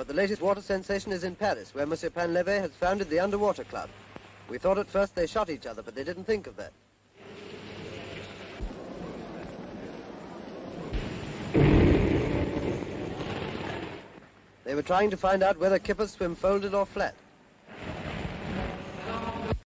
but the latest water sensation is in Paris, where Monsieur Painleve has founded the Underwater Club. We thought at first they shot each other, but they didn't think of that. They were trying to find out whether kippers swim folded or flat.